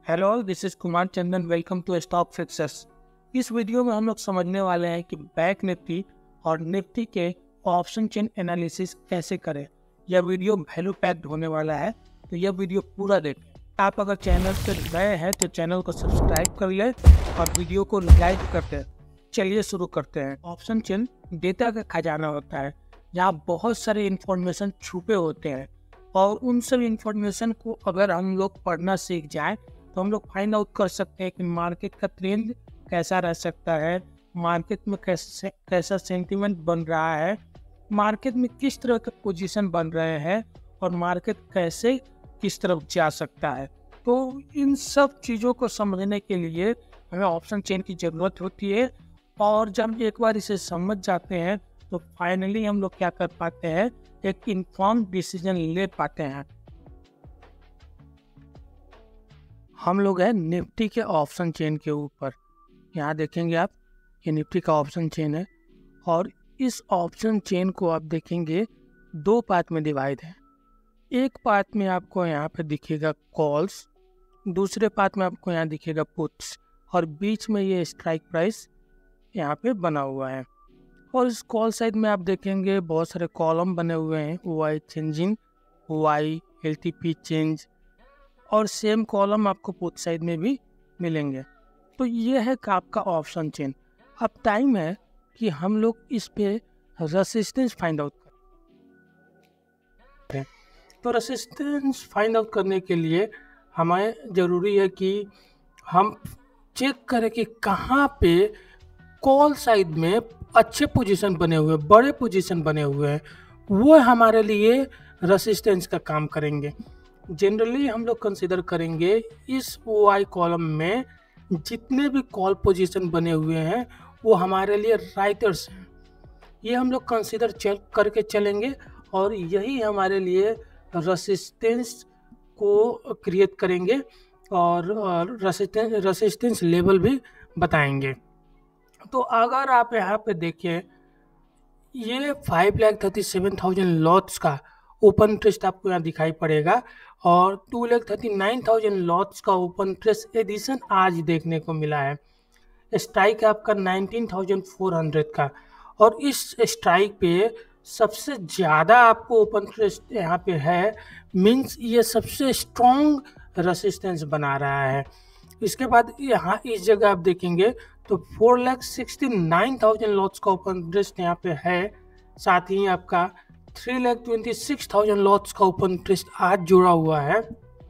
Hello, this is Kumar Chandan. Welcome to stock fixers. इस video में हम लोग समझने वाले हैं कि बैंक निफ्टी और निफ्टी के ऑप्शन चेन एनालिसिस कैसे करें। यह वीडियो वैल्यू पैक्ड होने वाला है, तो यह वीडियो पूरा देखें। आप अगर चैनल पर नए हैं तो चैनल को सब्सक्राइब कर लें और वीडियो को लाइक कर दें। चलिए शुरू करते हैं। ऑप्शन चेन डेटा का खजाना होता है, जहाँ बहुत सारे इंफॉर्मेशन छुपे होते हैं और उन सब इंफॉर्मेशन को अगर हम लोग पढ़ना सीख जाएं तो हम लोग फाइंड आउट कर सकते हैं कि मार्केट का ट्रेंड कैसा रह सकता है, मार्केट में कैसा सेंटीमेंट बन रहा है, मार्केट में किस तरह के पोजीशन बन रहे हैं और मार्केट कैसे किस तरफ जा सकता है। तो इन सब चीज़ों को समझने के लिए हमें ऑप्शन चेन की ज़रूरत होती है, और जब एक बार इसे समझ जाते हैं तो फाइनली हम लोग क्या कर पाते हैं, एक इन्फॉर्म डिसीजन ले पाते हैं। हम लोग हैं निफ्टी के ऑप्शन चेन के ऊपर। यहाँ देखेंगे आप, ये निफ्टी का ऑप्शन चेन है और इस ऑप्शन चेन को आप देखेंगे दो पार्ट में डिवाइड है। एक पार्ट में आपको यहाँ पे दिखेगा कॉल्स, दूसरे पार्ट में आपको यहाँ दिखेगा पुट्स, और बीच में ये स्ट्राइक प्राइस यहाँ पे बना हुआ है। और इस कॉल साइड में आप देखेंगे बहुत सारे कॉलम बने हुए हैं, Y changing, Y LTP change, और सेम कॉलम आपको पुट साइड में भी मिलेंगे। तो ये है आपका ऑप्शन चेन। अब टाइम है कि हम लोग इस पे रेसिस्टेंस फाइंड आउट करें। तो रेसिस्टेंस फाइंड आउट करने के लिए हमें ज़रूरी है कि हम चेक करें कि कहाँ पे कॉल साइड में अच्छे पोजीशन बने हुए, बड़े पोजीशन बने हुए हैं, वो हमारे लिए रेसिस्टेंस का काम करेंगे। जनरली हम लोग कंसिडर करेंगे इस वाई कॉलम में जितने भी कॉल पोजीशन बने हुए हैं वो हमारे लिए राइटर्स हैं। ये हम लोग कंसिडर करके चलेंगे और यही हमारे लिए रेसिस्टेंस को क्रिएट करेंगे और रेसिस्टेंस लेवल भी बताएंगे। तो अगर आप यहाँ पे देखें, ये 5,37,000 लॉट्स का ओपन इंटरेस्ट आपको यहाँ दिखाई पड़ेगा और 2,39,000 लॉट्स का ओपन इंटरेस्ट एडिशन आज देखने को मिला है। स्ट्राइक है आपका 19,400 का, और इस स्ट्राइक पे सबसे ज़्यादा आपको ओपन इंटरेस्ट यहाँ पे है, मीन्स ये सबसे स्ट्रॉन्ग रेसिस्टेंस बना रहा है। इसके बाद यहाँ इस जगह आप देखेंगे तो 4,69,000 लॉट्स का ओपन इंटरेस्ट यहाँ पे है। साथ ही आपका 3,26,000 लॉट्स का ओपन इंटरेस्ट आज जुड़ा हुआ है,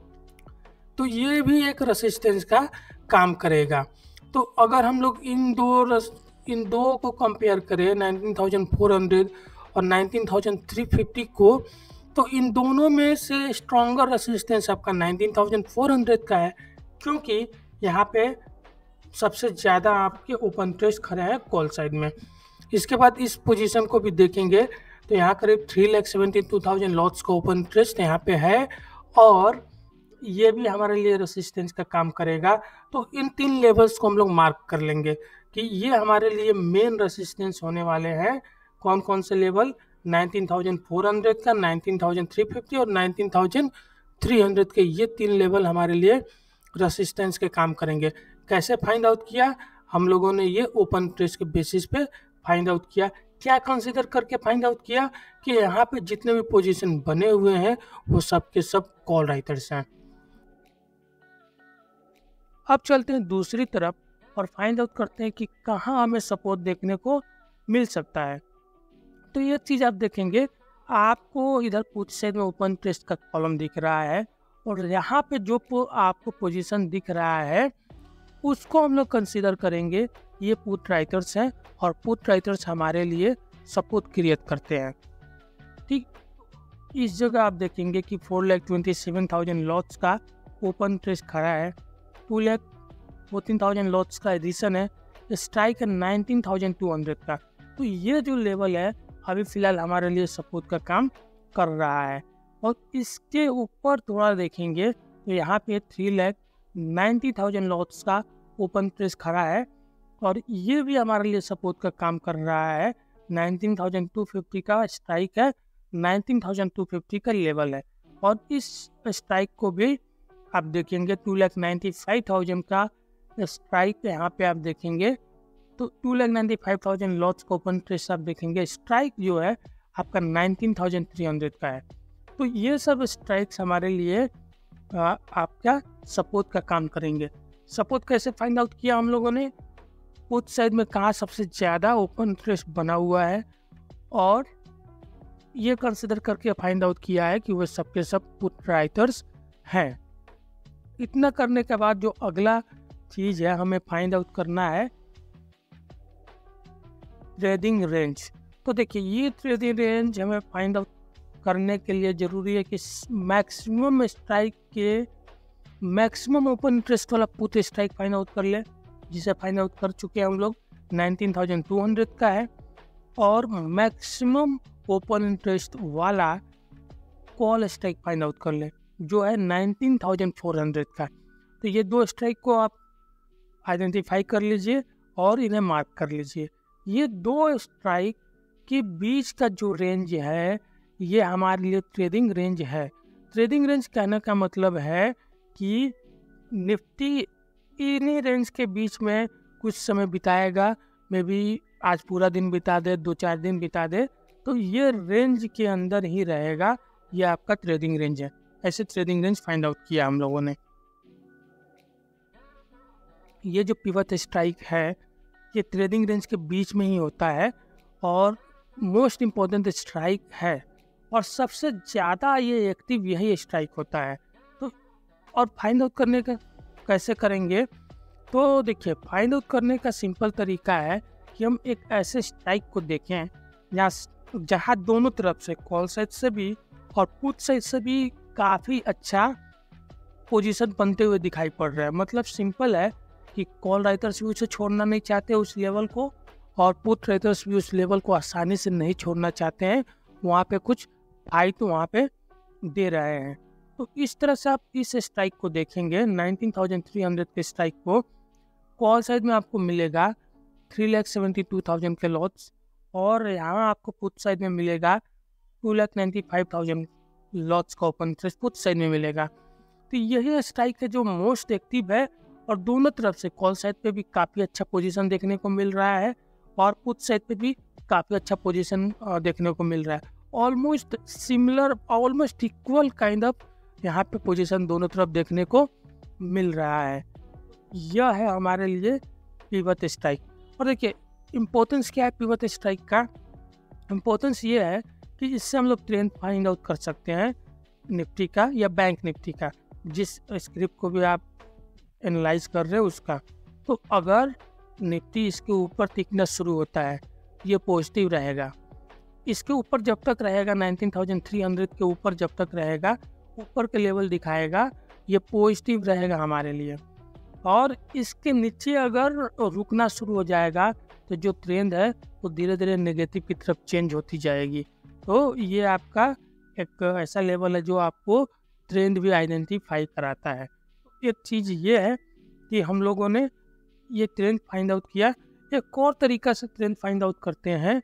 तो ये भी एक रेसिस्टेंस का काम करेगा। तो अगर हम लोग इन दो को कंपेयर करें, 19,400 और 19,350 को, तो इन दोनों में से स्ट्रॉन्गर रेसिस्टेंस आपका 19,400 का है, क्योंकि यहाँ पे सबसे ज़्यादा आपके ओपन इंटरेस्ट खड़े हैं कॉल साइड में। इसके बाद इस पोजीशन को भी देखेंगे तो यहाँ करीब 3,72,000 लॉट्स का ओपन इंटरेस्ट यहाँ पे है, और ये भी हमारे लिए रेसिस्टेंस का काम करेगा। तो इन तीन लेवल्स को हम लोग मार्क कर लेंगे कि ये हमारे लिए मेन रेसिस्टेंस होने वाले हैं। कौन कौन से लेवल? 19,400 का, 19,350 और 19,300 के, ये तीन लेवल हमारे लिए रेसिस्टेंस के काम करेंगे। कैसे फाइंड आउट किया हम लोगों ने? ये ओपन इंटरेस्ट के बेसिस पे फाइंड आउट किया। क्या कंसीडर करके फाइंड आउट किया कि यहाँ पे जितने भी पोजीशन बने हुए हैं वो सब के सब कॉल राइटर्स हैं। अब चलते हैं दूसरी तरफ और फाइंड आउट करते हैं कि कहाँ हमें सपोर्ट देखने को मिल सकता है। तो ये चीज़ आप देखेंगे, आपको इधर पुट साइड में ओपन इंटरेस्ट का कॉलम दिख रहा है और यहाँ पे जो आपको पोजीशन दिख रहा है उसको हम लोग कंसीडर करेंगे ये पुट राइटर्स हैं, और पुट राइटर्स हमारे लिए सपोर्ट क्रिएट करते हैं। ठीक, इस जगह आप देखेंगे कि 4,27,000 लॉट्स का ओपन इंटरेस्ट खड़ा है, 2,14,000 लॉट्स का एडिशन है, स्ट्राइक है 19,200 का। तो ये जो लेवल है अभी फिलहाल हमारे लिए सपोर्ट का काम कर रहा है। और इसके ऊपर थोड़ा देखेंगे तो यहाँ पे 3,90,000 लॉट्स का ओपन इंटरेस्ट खड़ा है, और ये भी हमारे लिए सपोर्ट का काम कर रहा है। 19,250 का स्ट्राइक है, 19,250 का लेवल है, और इस स्ट्राइक को भी आप देखेंगे 2,95,000 का स्ट्राइक यहाँ पे आप देखेंगे, तो 2,95,000 लॉट्स का ओपन इंटरेस्ट आप देखेंगे। स्ट्राइक जो है आपका 19,300 का है। तो ये सब स्ट्राइक्स हमारे लिए आपका सपोर्ट का काम करेंगे। सपोर्ट कैसे फाइंड आउट किया हम लोगों ने, पुट साइड में कहाँ सबसे ज़्यादा ओपन इंटरेस्ट बना हुआ है, और ये कंसिडर करके फाइंड आउट किया है कि वे सबके सब पुट राइटर्स हैं। इतना करने के बाद जो अगला चीज़ है हमें फाइंड आउट करना है ट्रेडिंग रेंज। तो देखिए ये ट्रेडिंग रेंज हमें फाइंड आउट करने के लिए ज़रूरी है कि मैक्सिमम स्ट्राइक के मैक्सिमम ओपन इंटरेस्ट वाला पुट स्ट्राइक फाइंड आउट कर ले, जिसे फाइंड आउट कर चुके हैं हम लोग, 19,200 का है। और मैक्सिमम ओपन इंटरेस्ट वाला कॉल स्ट्राइक फाइंड आउट कर ले, जो है 19,400 का। तो ये दो स्ट्राइक को आप आइडेंटिफाई कर लीजिए और इन्हें मार्क कर लीजिए। ये दो स्ट्राइक के बीच का जो रेंज है ये हमारे लिए ट्रेडिंग रेंज है। ट्रेडिंग रेंज कहने का मतलब है कि निफ्टी इन्हीं रेंज के बीच में कुछ समय बिताएगा, मे बी आज पूरा दिन बिता दे, 2-4 दिन बिता दे, तो ये रेंज के अंदर ही रहेगा। ये आपका ट्रेडिंग रेंज है। ऐसे ट्रेडिंग रेंज फाइंड आउट किया हम लोगों ने। ये जो पिवट स्ट्राइक है ये ट्रेडिंग रेंज के बीच में ही होता है और मोस्ट इम्पोर्टेंट स्ट्राइक है, और सबसे ज़्यादा ये एक्टिव यही स्ट्राइक होता है। तो और फाइंड आउट करने का कैसे करेंगे, तो देखिए फाइंड आउट करने का सिंपल तरीका है कि हम एक ऐसे स्ट्राइक को देखें जहाँ दोनों तरफ से, कॉल साइड से भी और पुट साइड से भी, काफ़ी अच्छा पोजीशन बनते हुए दिखाई पड़ रहा है। मतलब सिंपल है कि कॉल राइटर्स भी उसे छोड़ना नहीं चाहते उस लेवल को, और पुट राइटर्स भी उस लेवल को आसानी से नहीं छोड़ना चाहते हैं। वहाँ पे कुछ फाइट तो वहाँ पे दे रहे हैं। तो इस तरह से आप इस स्ट्राइक को देखेंगे, 19,300 के स्ट्राइक को कॉल साइड में आपको मिलेगा 3,72,000 के लॉट्स, और यहाँ आपको पुट साइड में मिलेगा 2,95,000 लॉट्स का ओपन इंटरेस्ट पुट साइड में मिलेगा। तो यही स्ट्राइक है जो मोस्ट एक्टिव है, और दोनों तरफ से कॉल साइड पे भी काफ़ी अच्छा पोजीशन देखने को मिल रहा है और पुट साइड पे भी काफ़ी अच्छा पोजीशन देखने को मिल रहा है। Almost similar, almost equal kind of यहाँ पे पोजीशन दोनों तरफ देखने को मिल रहा है। यह है हमारे लिए पिवट स्ट्राइक। और देखिए इम्पोर्टेंस क्या है पिवट स्ट्राइक का, इम्पोर्टेंस ये है कि इससे हम लोग ट्रेंड फाइंड आउट कर सकते हैं निफ्टी का या बैंक निफ्टी का, जिस स्क्रिप्ट को भी आप एनालाइज कर रहे हो उसका। तो अगर निफ्टी इसके ऊपर टिकना शुरू होता है ये पॉजिटिव रहेगा, इसके ऊपर जब तक रहेगा 19,300 के ऊपर जब तक रहेगा, ऊपर के लेवल दिखाएगा, ये पॉजिटिव रहेगा हमारे लिए। और इसके नीचे अगर रुकना शुरू हो जाएगा तो जो ट्रेंड है वो धीरे धीरे नेगेटिव की तरफ चेंज होती जाएगी। तो ये आपका एक ऐसा लेवल है जो आपको ट्रेंड भी आइडेंटिफाई कराता है। एक चीज़ ये है कि हम लोगों ने ये ट्रेंड फाइंड आउट किया। एक और तरीका से ट्रेंड फाइंड आउट करते हैं,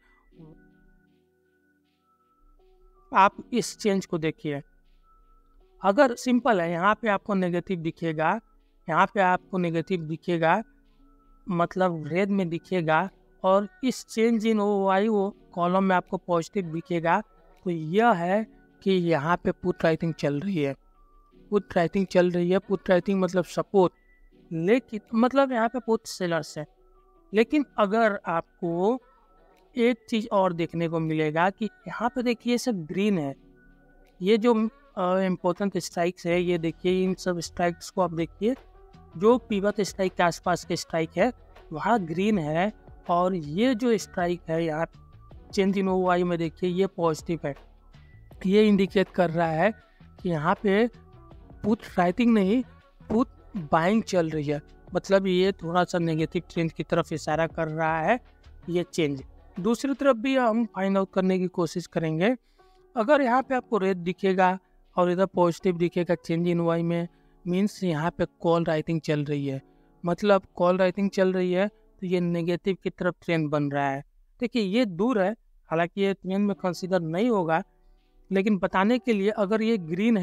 आप इस चेंज को देखिए। अगर सिंपल है, यहाँ पे आपको नेगेटिव दिखेगा, यहाँ पे आपको नेगेटिव दिखेगा, मतलब रेड में दिखेगा, और इस चेंज इन OI कॉलम में आपको पॉजिटिव दिखेगा, तो यह है कि यहाँ पे पुट राइटिंग चल रही है। पुट राइटिंग चल रही है, पुट राइटिंग मतलब सपोर्ट, लेकिन मतलब यहाँ पे पुट सेलर्स है। लेकिन अगर आपको एक चीज़ और देखने को मिलेगा कि यहाँ पे देखिए सब ग्रीन है, ये जो इम्पोर्टेंट स्ट्राइक्स है, ये देखिए इन सब स्ट्राइक्स को आप देखिए, जो पिवट स्ट्राइक के आसपास के स्ट्राइक है वहाँ ग्रीन है, और ये जो स्ट्राइक है यहाँ चेंज इन OI में देखिए ये पॉजिटिव है। ये इंडिकेट कर रहा है कि यहाँ पे पुट राइटिंग नहीं, पुट बाइंग चल रही है। मतलब ये थोड़ा सा नेगेटिव ट्रेंड की तरफ इशारा कर रहा है ये चेंज। दूसरी तरफ भी हम फाइंड आउट करने की कोशिश करेंगे। अगर यहाँ पे आपको रेड दिखेगा और इधर पॉजिटिव दिखेगा चेंज इन OI में, मीन्स यहाँ पे कॉल राइटिंग चल रही है। मतलब कॉल राइटिंग चल रही है तो ये नेगेटिव की तरफ ट्रेंड बन रहा है। देखिए ये दूर है, हालांकि ये ट्रेंड में कंसीडर नहीं होगा, लेकिन बताने के लिए अगर ये ग्रीन है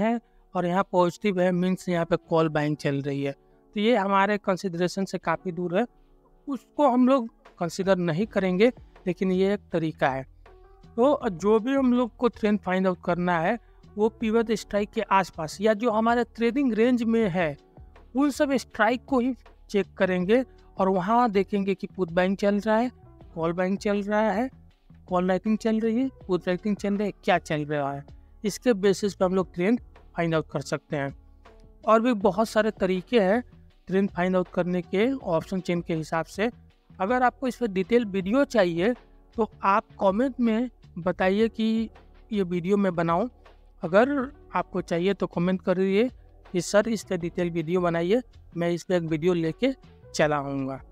और यहाँ पॉजिटिव है, मीन्स यहाँ पे कॉल बाइंग चल रही है। तो ये हमारे कंसिडरेशन से काफ़ी दूर है, उसको हम लोग कंसिडर नहीं करेंगे, लेकिन ये एक तरीका है। तो जो भी हम लोग को ट्रेंड फाइंड आउट करना है वो पिवट स्ट्राइक के आसपास या जो हमारे ट्रेडिंग रेंज में है उन सब स्ट्राइक को ही चेक करेंगे और वहाँ देखेंगे कि पुट बाइंग चल रहा है, कॉल बाइंग चल रहा है, कॉल राइटिंग चल रही है, पुट राइटिंग चल रही है, क्या चल रहा है। इसके बेसिस पे हम लोग ट्रेंड फाइंड आउट कर सकते हैं। और भी बहुत सारे तरीके हैं ट्रेंड फाइंड आउट करने के ऑप्शन चेन के हिसाब से। अगर आपको इस पर डिटेल वीडियो चाहिए तो आप कमेंट में बताइए कि ये वीडियो मैं बनाऊं। अगर आपको चाहिए तो कमेंट करिए कि सर इस पर डिटेल वीडियो बनाइए, मैं इस पर एक वीडियो लेके चला आऊँगा।